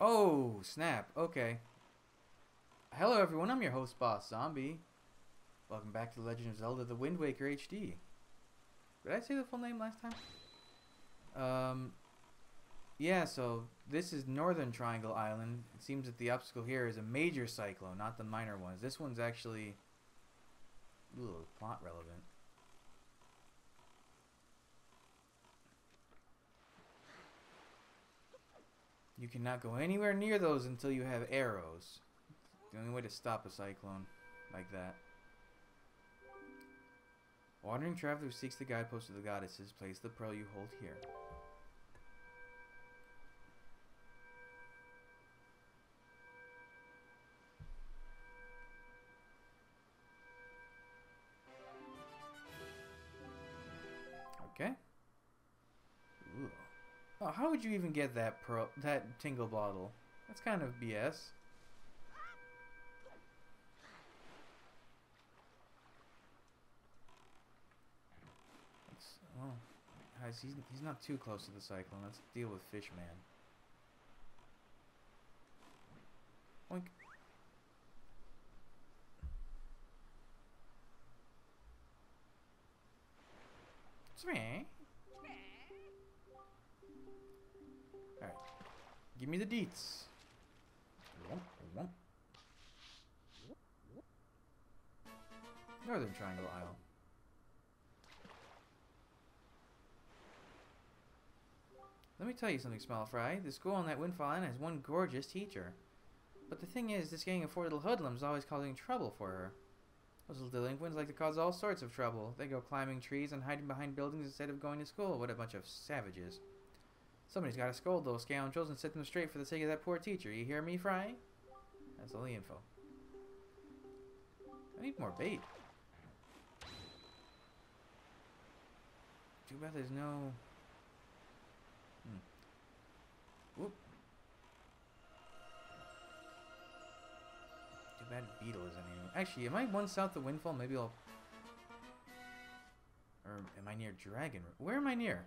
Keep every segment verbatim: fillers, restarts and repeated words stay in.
Oh, snap. Okay. Hello, everyone. I'm your host, Boss Zombie. Welcome back to The Legend of Zelda: The Wind Waker H D. Did I say the full name last time? Um, yeah, so this is Northern Triangle Island. It seems that the obstacle here is a major cyclone, not the minor ones. This one's actually a little plot relevant. You cannot go anywhere near those until you have arrows. The only way to stop a cyclone like that. Wandering traveler who seeks the guidepost of the goddesses, place the pearl you hold here. Okay. Ooh. Oh, how would you even get that pearl, that tingle bottle? That's kind of B S. Let's, oh, guys, he's he's not too close to the cyclone. Let's deal with Fishman. Oink. Alright. Give me the deets. Northern Triangle Isle. Let me tell you something, Smile Fry. The school on that Windfall Island has one gorgeous teacher. But the thing is, this gang of four little hoodlums always causing trouble for her. Those little delinquents like to cause all sorts of trouble. They go climbing trees and hiding behind buildings instead of going to school. What a bunch of savages. Somebody's got to scold those scoundrels and set them straight for the sake of that poor teacher. You hear me, Fry? That's all the info. I need more bait. Too bad there's no... Hmm. Whoop. Too bad Beetle isn't here. Actually, am I one south of Windfall? Maybe I'll... Or am I near Dragon? Where am I near?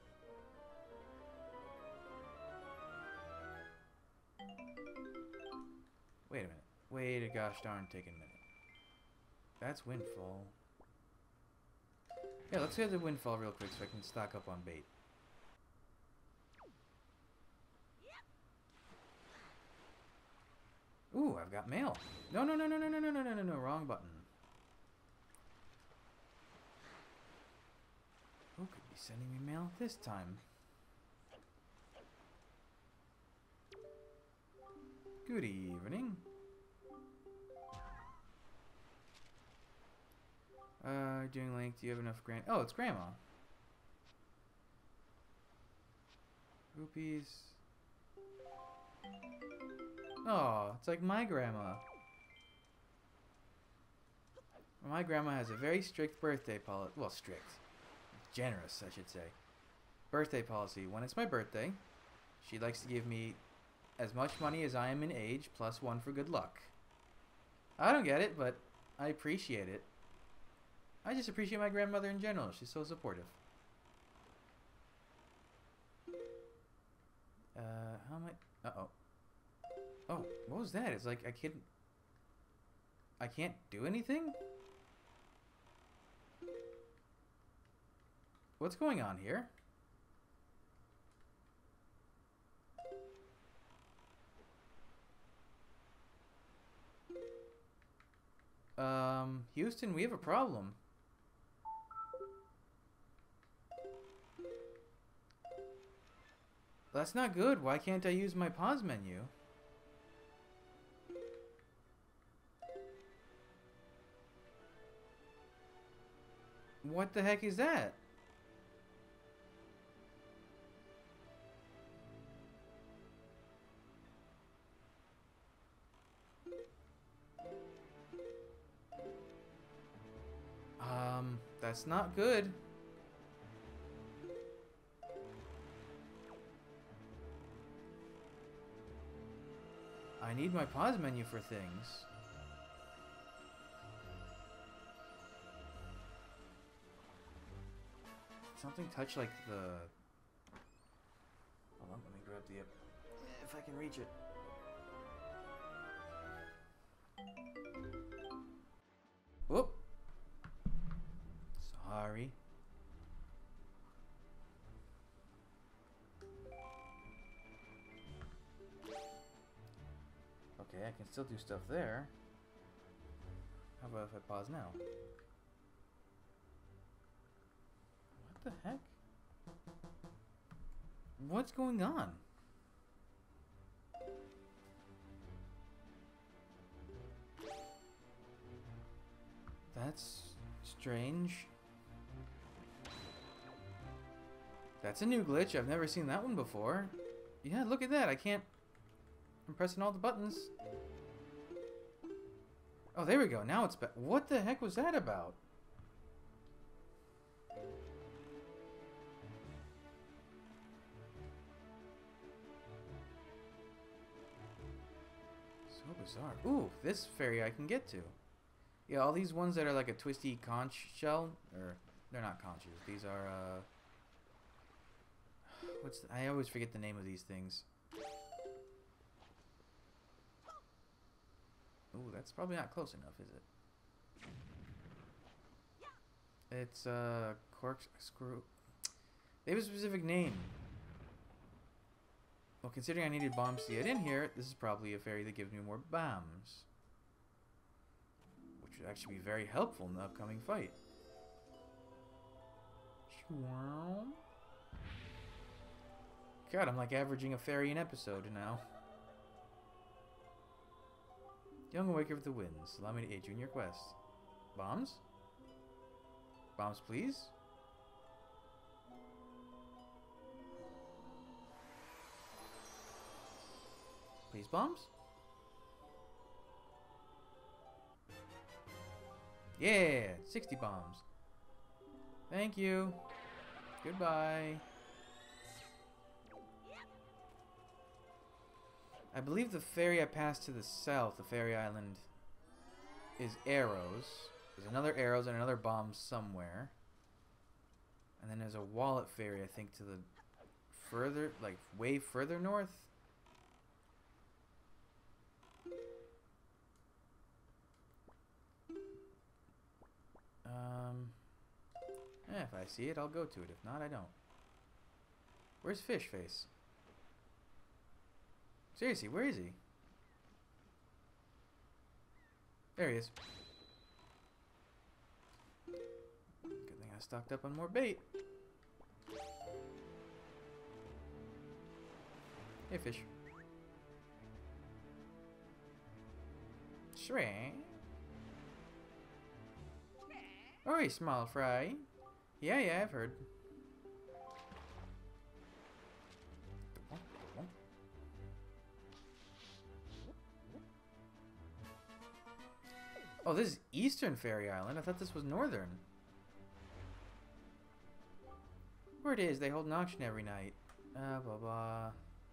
Wait a minute. Wait a gosh darn taking minute. That's Windfall. Yeah, let's go to Windfall real quick so I can stock up on bait. Ooh, I've got mail. No, no, no, no, no, no, no, no, no, no, no, wrong button. Who could be sending me mail this time? Good evening. Uh, doing link. Do you have enough grand? Oh, it's Grandma. Rupees. Oh, it's like my grandma. My grandma has a very strict birthday policy. Well, strict. Generous, I should say. Birthday policy. When it's my birthday, she likes to give me as much money as I am in age, plus one for good luck. I don't get it, but I appreciate it. I just appreciate my grandmother in general. She's so supportive. Uh, how am I... Uh-oh. Oh, what was that? It's like I can't... I can't do anything? What's going on here? Um, Houston, we have a problem. That's not good. Why can't I use my pause menu? What the heck is that? Um, that's not good. I need my pause menu for things. Something touch like the... Hold on, let me grab the if I can reach it. Whoop. Sorry. Okay, I can still do stuff there. How about if I pause now? What the heck? What's going on? That's strange. That's a new glitch. I've never seen that one before. Yeah, look at that. I can't... I'm pressing all the buttons. Oh, there we go. Now it's back. What the heck was that about? So bizarre. Ooh, this fairy I can get to. Yeah, all these ones that are like a twisty conch shell, or they're not conches. These are, uh... what's... The, I always forget the name of these things. Ooh, that's probably not close enough, is it? It's, uh, corkscrew. They have a specific name. Well, considering I needed bombs to get in here, this is probably a fairy that gives me more bombs. Which would actually be very helpful in the upcoming fight. God, I'm like averaging a fairy an episode now. Young Awaker of the Winds, allow me to aid you in your quest. Bombs? Bombs, please? Please, bombs? Yeah, sixty bombs. Thank you. Goodbye. I believe the ferry I passed to the south, the ferry island, is arrows. There's another arrows and another bomb somewhere. And then there's a wallet ferry, I think, to the further, like, way further north. Um, eh, if I see it, I'll go to it. If not, I don't. Where's Fish Face? Seriously, where is he? There he is. Good thing I stocked up on more bait. Hey, fish. Shrimp. Oh, small fry. Yeah, yeah, I've heard. Oh, this is Eastern Fairy Island. I thought this was Northern. Where it is, they hold an auction every night. Uh, blah, blah.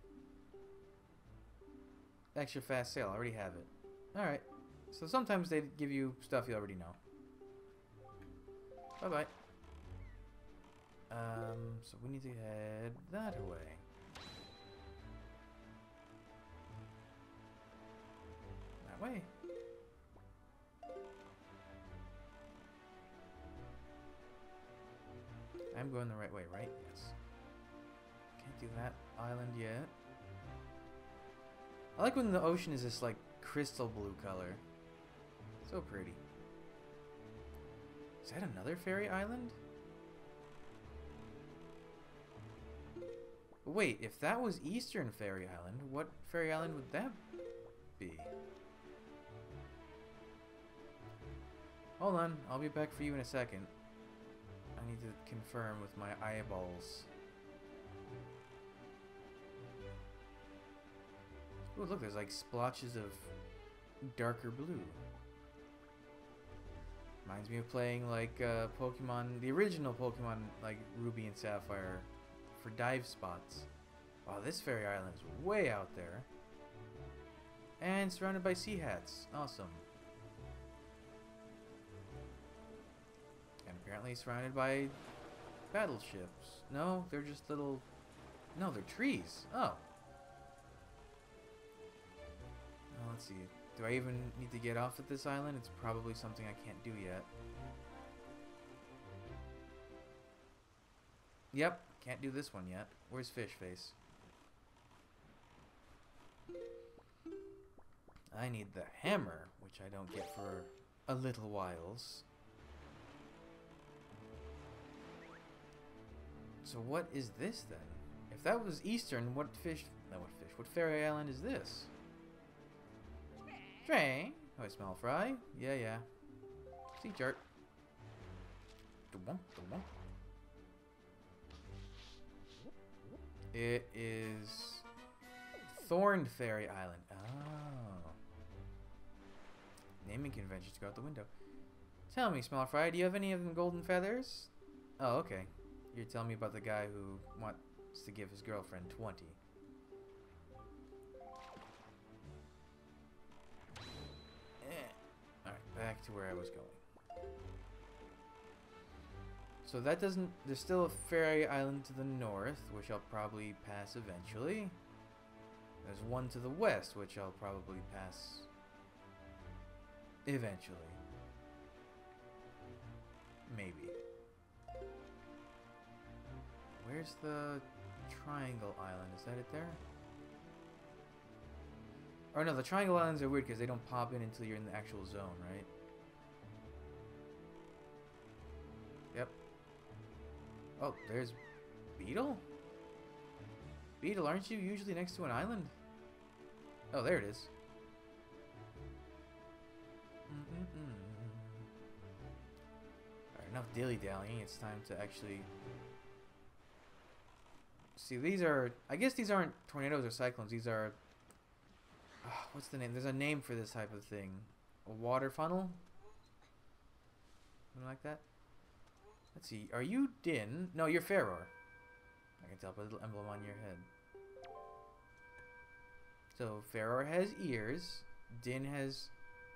Extra fast sale. I already have it. Alright. So sometimes they give you stuff you already know. Bye-bye. Um, so we need to head that way. That way. I'm going the right way, right? Yes. Can't do that island yet. I like when the ocean is this, like, crystal blue color. So pretty. Is that another fairy island? Wait, if that was Eastern Fairy Island, what fairy island would that be? Hold on, I'll be back for you in a second. I need to confirm with my eyeballs. Oh, look, there's like splotches of darker blue. Reminds me of playing like uh, Pokemon, the original Pokemon, like Ruby and Sapphire, for dive spots. Wow, this fairy island is way out there. And surrounded by sea hats. Awesome. And apparently surrounded by battleships. No, they're just little... No, they're trees. Oh. let's see. Do I even need to get off at this island? It's probably something I can't do yet. Yep, can't do this one yet. Where's Fish Face? I need the hammer, which I don't get for a little whiles. So what is this then? If that was Eastern, what fish... No, what fish? What fairy island is this? Train. Oh, I smell fry. Yeah, yeah. Sea chart. It is Thorn Fairy Island. Oh. Naming conventions go out the window. Tell me, Small Fry, do you have any of them golden feathers? Oh, okay. You're telling me about the guy who wants to give his girlfriend twenty. Eh. Alright, back to where I was going. So that doesn't... There's still a fairy island to the north, which I'll probably pass eventually. There's one to the west, which I'll probably pass eventually. Maybe. Where's the Triangle Island? Is that it there? Or no, the Triangle Islands are weird because they don't pop in until you're in the actual zone, right? Yep. Oh, there's Beetle? Beetle, aren't you usually next to an island? Oh, there it is. Mm-mm-mm. Alright, enough dilly-dallying. It's time to actually... See, these are... I guess these aren't tornadoes or cyclones. These are... Uh, what's the name? There's a name for this type of thing. A water funnel? Something like that? Let's see. Are you Din? No, you're Ferror. I can tell by the little emblem on your head. So, Ferror has ears. Din has...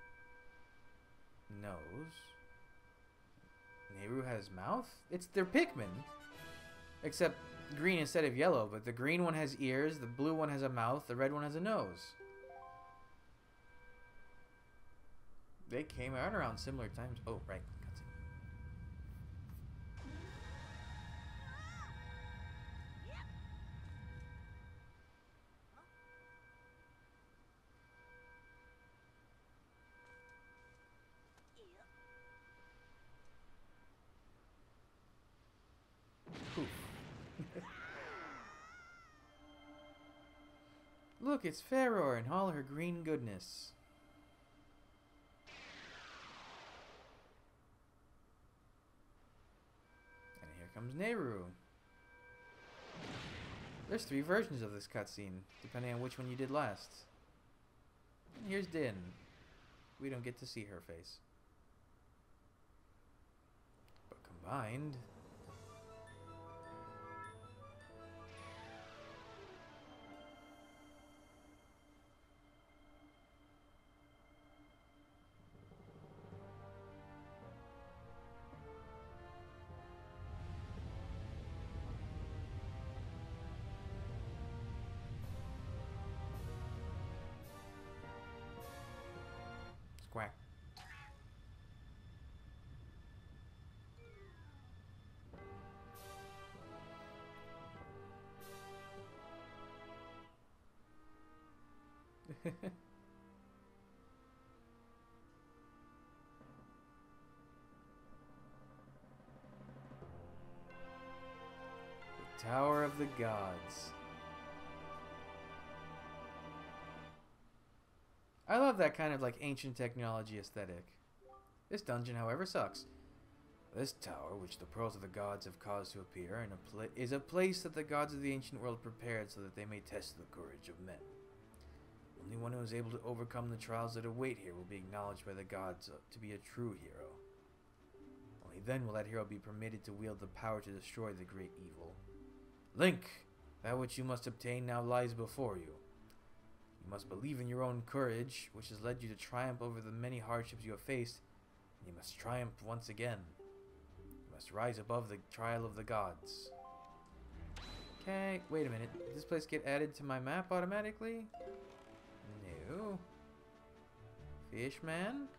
nose. Nehru has mouth? It's... They're Pikmin. Except... green instead of yellow, but the green one has ears, the blue one has a mouth, the red one has a nose. They came out around similar times. Oh, right. Look, it's Ferror and all her green goodness. And here comes Nehru. There's three versions of this cutscene, depending on which one you did last. And here's Din. We don't get to see her face. But combined... Quack. The Tower of the Gods. I love that kind of like ancient technology aesthetic. This dungeon, however, sucks. This tower, which the pearls of the gods have caused to appear, in a pla is a place that the gods of the ancient world prepared so that they may test the courage of men. Only one who is able to overcome the trials that await here will be acknowledged by the gods to be a true hero. Only then will that hero be permitted to wield the power to destroy the great evil. Link, that which you must obtain now lies before you. You must believe in your own courage, which has led you to triumph over the many hardships you have faced, and you must triumph once again. You must rise above the trial of the gods. Okay, wait a minute. Did this place get added to my map automatically? No. Fishman?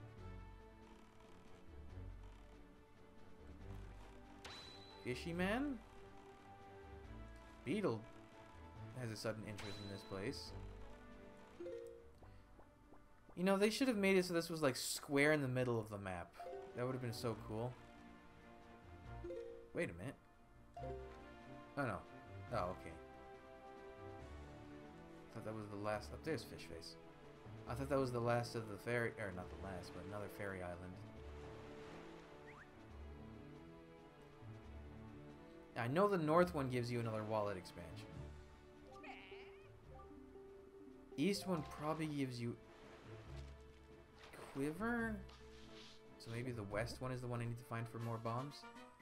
Fishy man? Beetle has a sudden interest in this place. You know, they should have made it so this was like square in the middle of the map. That would have been so cool. Wait a minute. Oh no. Oh, okay. I thought that was the last. Up there's Fish Face. I thought that was the last of the fairy, or not the last, but another fairy island. I know the north one gives you another wallet expansion. East one probably gives you quiver. So maybe the west one is the one I need to find for more bombs.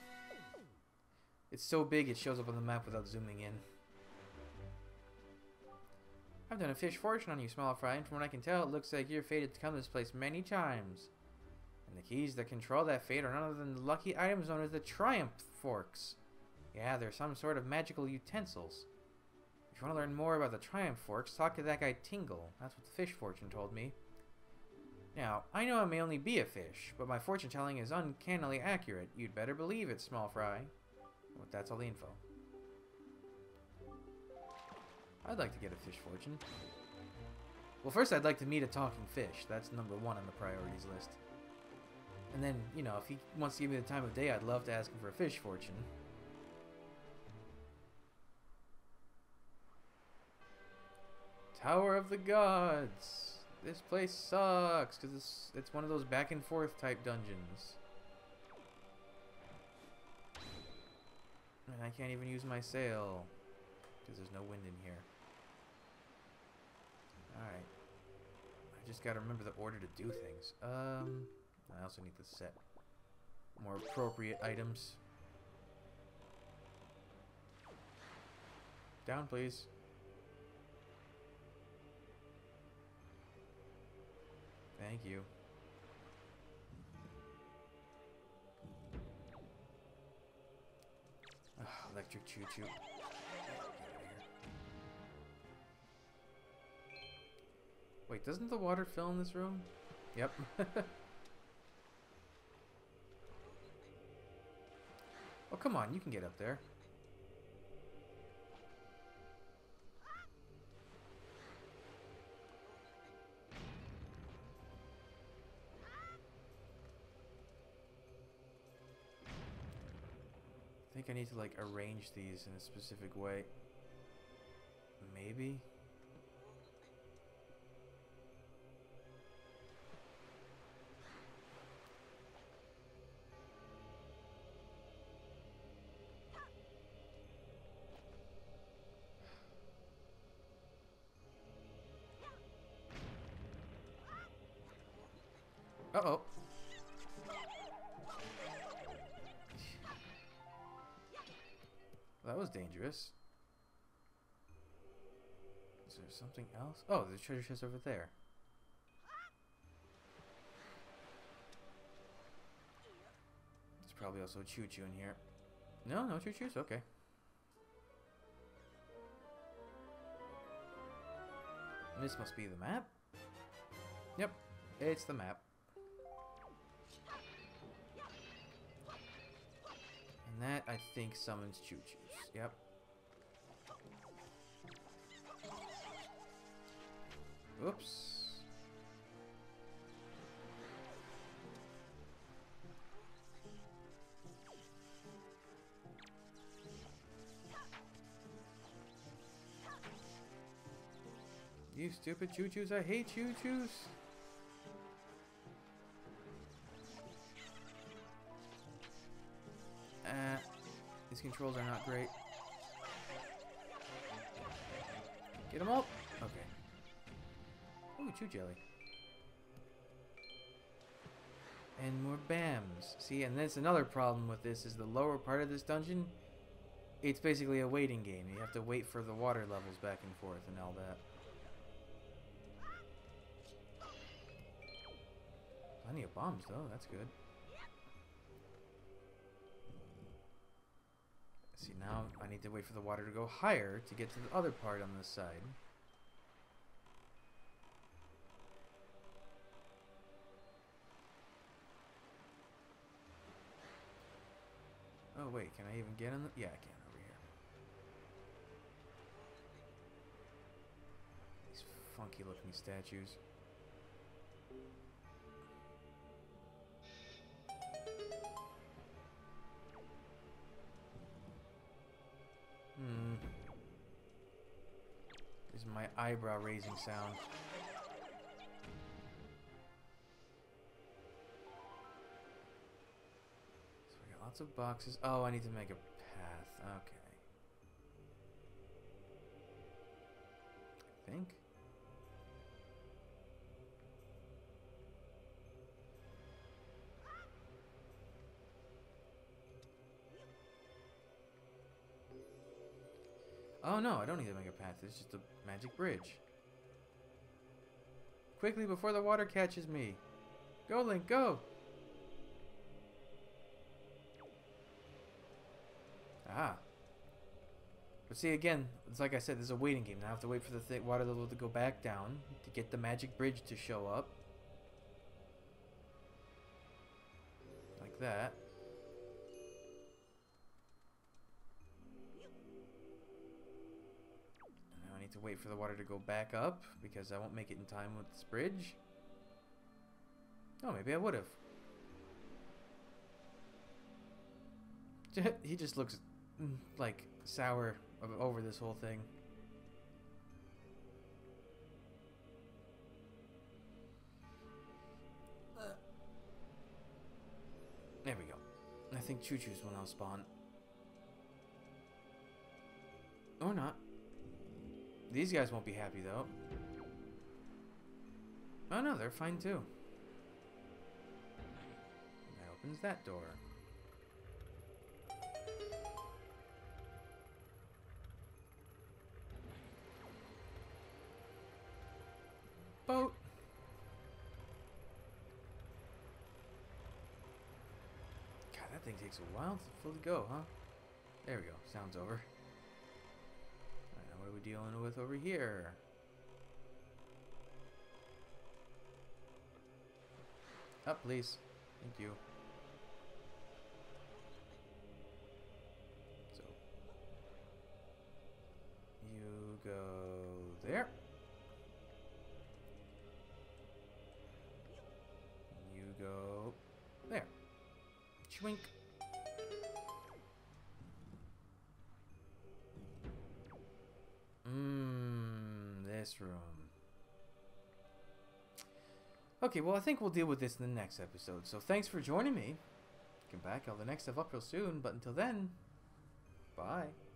It's so big it shows up on the map without zooming in. I've done a fish fortune on you, Small Fry, and from what I can tell, it looks like you're fated to come to this place many times. And the keys that control that fate are none other than the lucky items known as the Triumph Forks. Yeah, they're some sort of magical utensils. If you want to learn more about the Triumph Forks, talk to that guy Tingle. That's what the fish fortune told me. Now, I know I may only be a fish, but my fortune telling is uncannily accurate. You'd better believe it, Small Fry. Well, that's all the info. I'd like to get a fish fortune. Well, first I'd like to meet a talking fish. That's number one on the priorities list. And then, you know, if he wants to give me the time of day, I'd love to ask him for a fish fortune. Tower of the Gods. This place sucks because it's, it's one of those back and forth type dungeons. And I can't even use my sail because there's no wind in here. Alright. I just gotta remember the order to do things. Um, I also need to set more appropriate items. Down, please. Thank you. Ugh, electric choo-choo. Wait, doesn't the water fill in this room? Yep. Oh, come on, you can get up there. I think I need to like arrange these in a specific way. Maybe. Uh-oh. That was dangerous. Is there something else? Oh, there's treasure chest over there. There's probably also a choo-choo in here. No, no choo-choos? Okay. This must be the map. Yep, it's the map. And that, I think, summons choo-choos. Yep. Oops. You stupid choo-choos, I hate choo-choos. Uh, these controls are not great. Get them all? Okay. Ooh, chew jelly. And more B A Ms. See, and that's another problem with this, is the lower part of this dungeon, it's basically a waiting game. You have to wait for the water levels back and forth and all that. Plenty of bombs, though. That's good. See, now I need to wait for the water to go higher to get to the other part on this side. wait, can I even get in the... Yeah, I can over here. These funky looking statues. Hmm. This is my eyebrow raising sound. So we got lots of boxes. Oh, I need to make a path. Okay. I think. Oh no, I don't need to make a path. It's just a magic bridge. Quickly before the water catches me. Go, Link, go! Ah. But see, again, it's like I said, this is a waiting game. Now I have to wait for the th water level to go back down to get the magic bridge to show up. Like that. To wait for the water to go back up because I won't make it in time with this bridge. Oh, maybe I would have. He just looks like sour over this whole thing. There we go. I think Choo Choo's will now spawn. Or not. These guys won't be happy, though. Oh, no, they're fine, too. That opens that door. Boat! God, that thing takes a while to fully go, huh? There we go. Sound's over. What are we dealing with over here? Up, please. Thank you. So, you go there. You go there. Schwink. Mmm, this room. Okay, well, I think we'll deal with this in the next episode. So thanks for joining me. Come back, I'll have the next stuff up real soon. But until then, bye.